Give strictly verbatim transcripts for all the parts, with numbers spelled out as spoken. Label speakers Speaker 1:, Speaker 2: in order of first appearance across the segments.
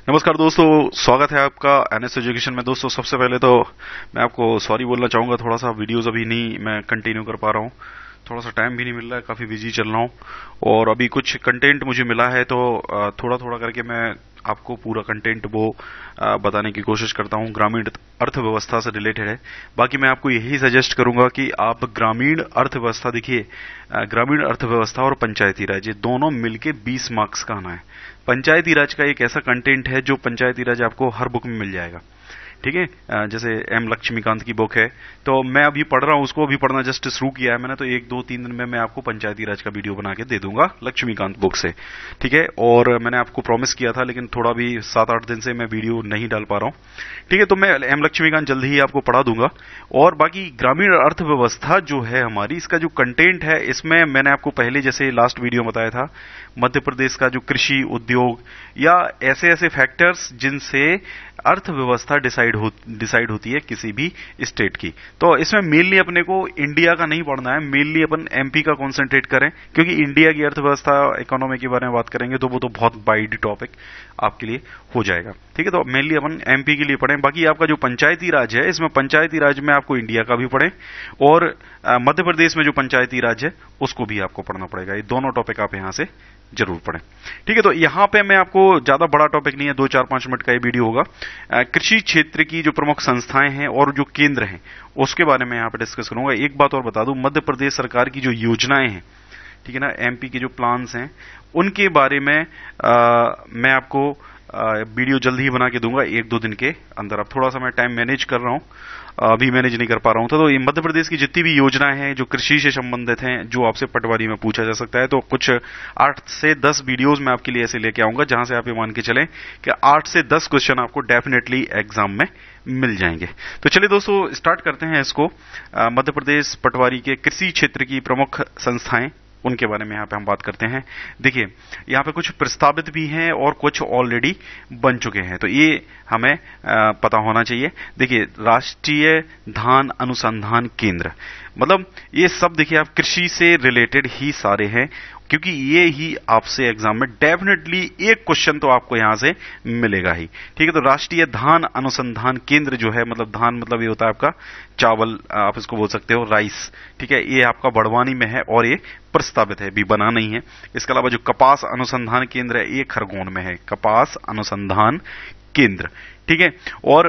Speaker 1: नमस्कार दोस्तों, स्वागत है आपका एनएस एजुकेशन में। दोस्तों सबसे पहले तो मैं आपको सॉरी बोलना चाहूंगा, थोड़ा सा वीडियोस अभी नहीं मैं कंटिन्यू कर पा रहा हूँ। थोड़ा सा टाइम भी नहीं मिल रहा है, काफी बिजी चल रहा हूँ और अभी कुछ कंटेंट मुझे मिला है तो थोड़ा थोड़ा करके मैं आपको पूरा कंटेंट वो बताने की कोशिश करता हूँ। ग्रामीण अर्थव्यवस्था से रिलेटेड है। बाकी मैं आपको यही सजेस्ट करूंगा कि आप ग्रामीण अर्थव्यवस्था देखिए, ग्रामीण अर्थव्यवस्था और पंचायती राज ये दोनों मिलके बीस मार्क्स का आना है। पंचायती राज का एक ऐसा कंटेंट है जो पंचायती राज आपको हर बुक में मिल जाएगा, ठीक है। जैसे एम लक्ष्मीकांत की बुक है तो मैं अभी पढ़ रहा हूँ, उसको अभी पढ़ना जस्ट शुरू किया है मैंने, तो एक दो तीन दिन में मैं आपको पंचायती राज का वीडियो बना के दे दूंगा लक्ष्मीकांत बुक से, ठीक है। और मैंने आपको प्रॉमिस किया था, लेकिन थोड़ा भी सात आठ दिन से मैं वीडियो नहीं डाल पा रहा हूँ, ठीक है। तो मैं एम लक्ष्मीकांत जल्दी ही आपको पढ़ा दूंगा। और बाकी ग्रामीण अर्थव्यवस्था जो है हमारी, इसका जो कंटेंट है इसमें मैंने आपको पहले जैसे लास्ट वीडियो में बताया था, मध्य प्रदेश का जो कृषि उद्योग या ऐसे ऐसे फैक्टर्स जिनसे अर्थव्यवस्था डिसाइड हो डिसाइड होती है किसी भी स्टेट की। तो इसमें मेनली अपने को इंडिया का नहीं पढ़ना है, मेनली अपन एमपी का कंसंट्रेट करें, क्योंकि इंडिया की अर्थव्यवस्था इकोनॉमी के बारे में बात करेंगे तो वो तो बहुत वाइड टॉपिक आपके लिए हो जाएगा, ठीक है। तो मेनली अपन एमपी के लिए पढ़ें। बाकी आपका जो पंचायती राज है, इसमें पंचायती राज में आपको इंडिया का भी पढ़ें और मध्य प्रदेश में जो पंचायती राज है उसको भी आपको पढ़ना पड़ेगा। ये दोनों टॉपिक आप यहां से जरूर पढ़ें, ठीक है। तो यहां पे मैं आपको ज्यादा बड़ा टॉपिक नहीं है, दो चार पांच मिनट का ये वीडियो होगा। कृषि क्षेत्र की जो प्रमुख संस्थाएं हैं और जो केंद्र हैं उसके बारे में यहां पे डिस्कस करूंगा। एक बात और बता दूं, मध्य प्रदेश सरकार की जो योजनाएं हैं, ठीक है ना, एमपी के जो प्लान्स हैं उनके बारे में आ, मैं आपको वीडियो जल्दी ही बना के दूंगा एक दो दिन के अंदर। अब थोड़ा सा मैं टाइम मैनेज कर रहा हूं, अभी मैनेज नहीं कर पा रहा हूं। तो, तो ये मध्य प्रदेश की जितनी भी योजनाएं हैं जो कृषि से संबंधित हैं, जो आपसे पटवारी में पूछा जा सकता है, तो कुछ आठ से दस वीडियोस मैं आपके लिए ऐसे लेके आऊंगा जहां से आप ये मान के चलें कि आठ से दस क्वेश्चन आपको डेफिनेटली एग्जाम में मिल जाएंगे। तो चलिए दोस्तों स्टार्ट करते हैं इसको। मध्य प्रदेश पटवारी के कृषि क्षेत्र की प्रमुख संस्थाएं, उनके बारे में यहाँ पे हम बात करते हैं। देखिए यहाँ पे कुछ प्रस्तावित भी हैं और कुछ ऑलरेडी बन चुके हैं, तो ये हमें पता होना चाहिए। देखिए राष्ट्रीय धान अनुसंधान केंद्र, मतलब ये सब देखिए आप कृषि से रिलेटेड ही सारे हैं, क्योंकि ये ही आपसे एग्जाम में डेफिनेटली एक क्वेश्चन तो आपको यहां से मिलेगा ही, ठीक है। तो राष्ट्रीय धान अनुसंधान केंद्र जो है, मतलब धान मतलब ये होता है आपका चावल, आप इसको बोल सकते हो राइस, ठीक है। ये आपका बड़वानी में है और ये प्रस्तावित है, भी बना नहीं है। इसके अलावा जो कपास अनुसंधान केंद्र है ये खरगोन में है, कपास अनुसंधान केंद्र, ठीक है। और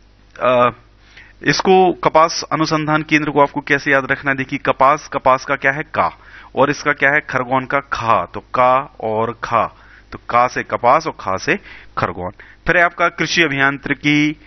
Speaker 1: आ, इसको कपास अनुसंधान केंद्र को आपको कैसे याद रखना है, देखिए कपास, कपास का क्या है का, और इसका क्या है खरगोन का खा, तो का और खा, तो का से कपास और खा से खरगोन। फिर है आपका कृषि अभियांत्रिकी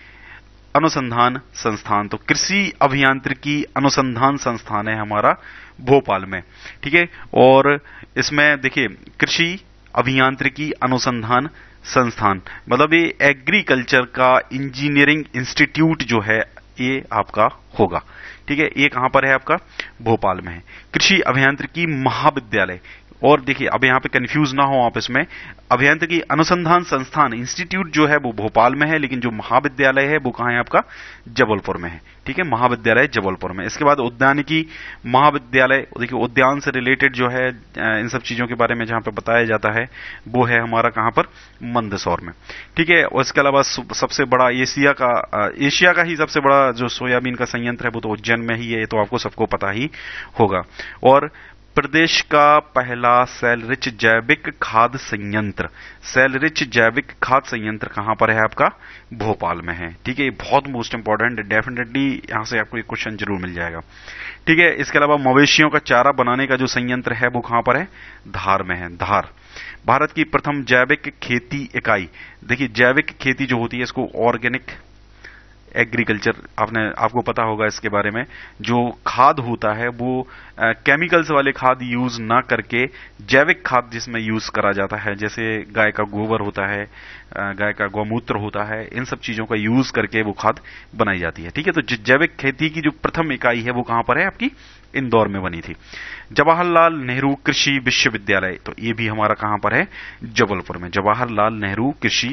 Speaker 1: अनुसंधान संस्थान, तो कृषि अभियांत्रिकी अनुसंधान संस्थान है हमारा भोपाल में, ठीक है। और इसमें देखिए कृषि अभियांत्रिकी अनुसंधान संस्थान मतलब ये एग्रीकल्चर का इंजीनियरिंग इंस्टीट्यूट जो है ये आपका होगा, ठीक है। ये कहां पर है आपका भोपाल में है। कृषि अभियांत्रिकी महाविद्यालय, और देखिए अब यहां पे कंफ्यूज ना हो आप, इसमें अभियांत्रिकी अनुसंधान संस्थान इंस्टीट्यूट जो है वो भोपाल में है, लेकिन जो महाविद्यालय है वो कहां है आपका जबलपुर में है, ठीक है। महाविद्यालय जबलपुर में। इसके बाद उद्यानिकी महाविद्यालय, देखिए उद्यान से रिलेटेड जो है इन सब चीजों के बारे में जहां पे बताया जाता है वो है हमारा कहां पर मंदसौर में, ठीक है। और इसके अलावा सबसे बड़ा एशिया का एशिया का ही सबसे बड़ा जो सोयाबीन का संयंत्र है वो तो उज्जैन में ही है, तो आपको सबको पता ही होगा। और प्रदेश का पहला सेल रिच जैविक खाद संयंत्र, सेल रिच जैविक खाद संयंत्र कहां पर है आपका भोपाल में है, ठीक है। ये बहुत मोस्ट इंपॉर्टेंट, डेफिनेटली यहां से आपको एक क्वेश्चन जरूर मिल जाएगा, ठीक है। इसके अलावा मवेशियों का चारा बनाने का जो संयंत्र है वो कहां पर है, धार में है, धार। भारत की प्रथम जैविक खेती इकाई, देखिए जैविक खेती जो होती है इसको ऑर्गेनिक एग्रीकल्चर, आपने आपको पता होगा इसके बारे में, जो खाद होता है वो केमिकल्स वाले खाद यूज ना करके जैविक खाद जिसमें यूज करा जाता है, जैसे गाय का गोबर होता है, गाय का गौमूत्र होता है, इन सब चीजों का यूज करके वो खाद बनाई जाती है, ठीक है। तो जैविक खेती की जो प्रथम इकाई है वो कहां पर है आपकी इंदौर में बनी थी। जवाहरलाल नेहरू कृषि विश्वविद्यालय, तो ये भी हमारा कहां पर है जबलपुर में, जवाहरलाल नेहरू कृषि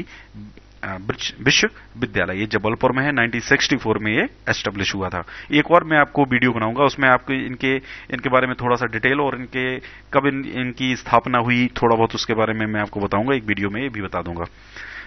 Speaker 1: विश्वविद्यालय, ये जबलपुर में है। नाइनटीन सिक्सटी फोर में ये एस्टेब्लिश हुआ था। एक और मैं आपको वीडियो बनाऊंगा, उसमें आपको इनके इनके बारे में थोड़ा सा डिटेल और इनके कब इन, इनकी स्थापना हुई थोड़ा बहुत उसके बारे में मैं आपको बताऊंगा, एक वीडियो में ये भी बता दूंगा।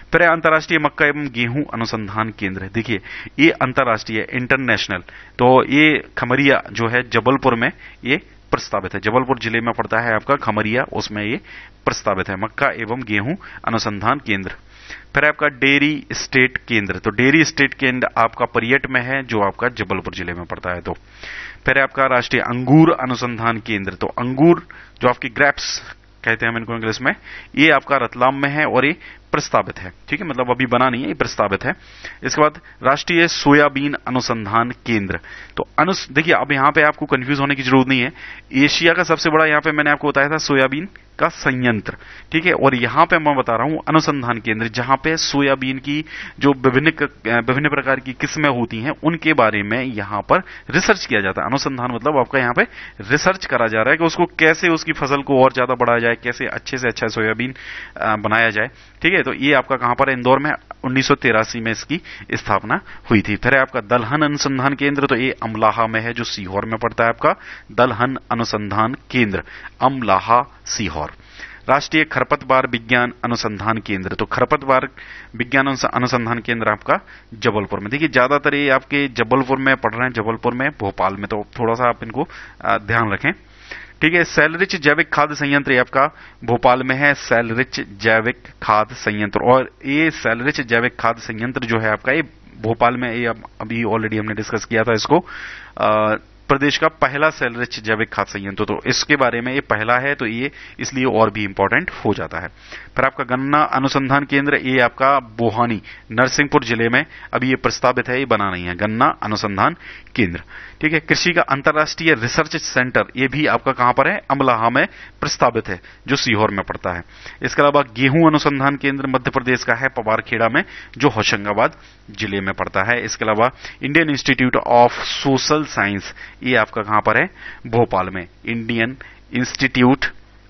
Speaker 1: फिर है अंतर्राष्ट्रीय मक्का एवं गेहूं अनुसंधान केंद्र। देखिए ये अंतर्राष्ट्रीय इंटरनेशनल, तो ये खमरिया जो है जबलपुर में ये प्रस्तावित है, जबलपुर जिले में पड़ता है आपका खमरिया, उसमें ये प्रस्तावित है मक्का एवं गेहूं अनुसंधान केंद्र। फिर आपका डेयरी स्टेट केंद्र, तो डेयरी स्टेट केंद्र आपका परियट में है जो आपका जबलपुर जिले में पड़ता है। तो फिर आपका राष्ट्रीय अंगूर अनुसंधान केंद्र, तो अंगूर जो आपकी ग्रेप्स कहते हैं हम इनको इंग्लिश में, ये आपका रतलाम में है और ये प्रस्तावित है, ठीक है, मतलब अभी बना नहीं है, ये प्रस्तावित है। इसके बाद राष्ट्रीय सोयाबीन अनुसंधान केंद्र, तो अनुस देखिए अब यहां पे आपको कंफ्यूज होने की जरूरत नहीं है, एशिया का सबसे बड़ा यहां पे मैंने आपको बताया था सोयाबीन का संयंत्र, ठीक है, और यहां पे मैं बता रहा हूं अनुसंधान केंद्र, जहां पे सोयाबीन की जो विभिन्न विभिन्न प्रकार की किस्में होती हैं उनके बारे में यहां पर रिसर्च किया जाता है। अनुसंधान मतलब आपका यहां पे रिसर्च करा जा रहा है कि उसको कैसे उसकी फसल को और ज्यादा बढ़ाया जाए, कैसे अच्छे से अच्छा सोयाबीन बनाया जाए, ठीक है। तो ये आपका कहां पर है, इंदौर में उन्नीस सौ तिरासी में इसकी स्थापना हुई थी। फिर है आपका दलहन अनुसंधान केंद्र, तो ये अमलाहा में है जो सीहोर में पड़ता है आपका दलहन अनुसंधान केंद्र, अमलाहा सीहोर। राष्ट्रीय खरपतवार विज्ञान अनुसंधान केंद्र, तो खरपतवार विज्ञान अनुसंधान केंद्र आपका जबलपुर में। देखिए ज्यादातर ये आपके जबलपुर में पढ़ रहे हैं, जबलपुर में, भोपाल में, तो थोड़ा सा आप इनको ध्यान रखें, ठीक है। सेलरिच जैविक खाद्य संयंत्र आपका भोपाल में है, सेलरिच जैविक खाद्य संयंत्र, और ये सेलरिच जैविक खाद्य संयंत्र जो है आपका ये भोपाल में, ये अभी ऑलरेडी हमने डिस्कस किया था इसको, आ, प्रदेश का पहला सेलरिच जैविक खाद्य संयंत्र, तो इसके बारे में ये पहला है, तो ये इसलिए और भी इंपॉर्टेंट हो जाता है। फिर आपका गन्ना अनुसंधान केंद्र, ये आपका बोहानी नरसिंहपुर जिले में अभी ये प्रस्तावित है, ये बना नहीं है, गन्ना अनुसंधान केंद्र, ठीक है। कृषि का अंतर्राष्ट्रीय रिसर्च सेंटर, ये भी आपका कहां पर है, अमलाहा में प्रस्तावित है जो सीहोर में पड़ता है। इसके अलावा गेहूं अनुसंधान केंद्र मध्य प्रदेश का है पवारखेड़ा में जो होशंगाबाद जिले में पड़ता है। इसके अलावा Indian institute of social science, ये आपका कहां पर है, भोपाल में, Indian institute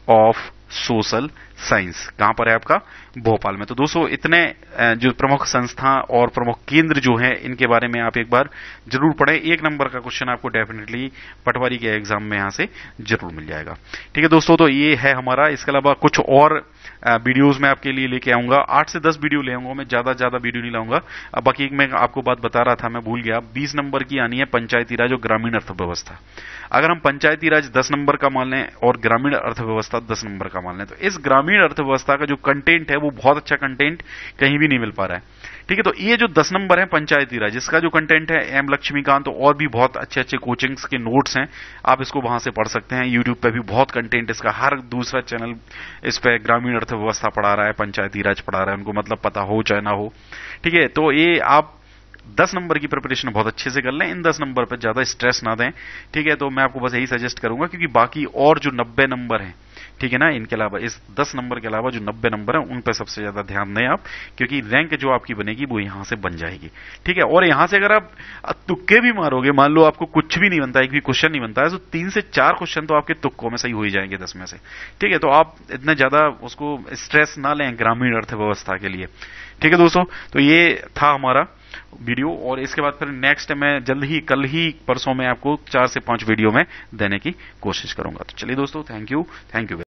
Speaker 1: of social science कहां पर है आपका, भोपाल में। तो दोस्तों इतने जो प्रमुख संस्था और प्रमुख केंद्र जो हैं इनके बारे में आप एक बार जरूर पढ़ें, एक नंबर का क्वेश्चन आपको डेफिनेटली पटवारी के एग्जाम में यहां से जरूर मिल जाएगा, ठीक है दोस्तों। तो ये है हमारा, इसके अलावा कुछ और वीडियोस में आपके लिए लेके आऊंगा, आठ से दस वीडियो ले आऊंगा मैं, ज्यादा ज्यादा वीडियो नहीं लाऊंगा। अब बाकी मैं आपको बात बता रहा था, मैं भूल गया, बीस नंबर की आनी है पंचायती राज और ग्रामीण अर्थव्यवस्था। अगर हम पंचायती राज दस नंबर का मान लें और ग्रामीण अर्थव्यवस्था दस नंबर का मान लें, तो इस ग्रामीण अर्थव्यवस्था का जो कंटेंट है वो बहुत अच्छा कंटेंट कहीं भी नहीं मिल पा रहा है, ठीक है। तो ये जो दस नंबर है पंचायती राज, इसका जो कंटेंट है एम लक्ष्मीकांत और भी बहुत अच्छे अच्छे कोचिंग्स के नोट्स हैं, आप इसको वहां से पढ़ सकते हैं। यूट्यूब पे भी बहुत कंटेंट इसका, हर दूसरा चैनल इस पे ग्रामीण अर्थव्यवस्था पढ़ा रहा है, पंचायती राज पढ़ा रहा है, उनको मतलब पता हो चाहे ना हो, ठीक है। तो ये आप दस नंबर की प्रिपरेशन बहुत अच्छे से कर लें, इन दस नंबर पर ज्यादा स्ट्रेस ना दें, ठीक है। तो मैं आपको बस यही सजेस्ट करूंगा, क्योंकि बाकी और जो नब्बे नंबर हैं, ठीक है ना, इनके अलावा इस दस नंबर के अलावा जो नब्बे नंबर है उन पर सबसे ज्यादा ध्यान दें आप, क्योंकि रैंक जो आपकी बनेगी वो यहां से बन जाएगी, ठीक है। और यहां से अगर आप तुक्के भी मारोगे, मान लो आपको कुछ भी नहीं बनता, एक भी क्वेश्चन नहीं बनता है, तो तीन से चार क्वेश्चन तो आपके तुक्कों में सही हो ही जाएंगे दस में से, ठीक है। तो आप इतना ज्यादा उसको स्ट्रेस ना लें ग्रामीण अर्थव्यवस्था के लिए, ठीक है दोस्तों। तो ये था हमारा वीडियो, और इसके बाद फिर नेक्स्ट मैं जल्द ही, कल ही परसों में आपको चार से पांच वीडियो में देने की कोशिश करूंगा। तो चलिए दोस्तों, थैंक यू थैंक यू।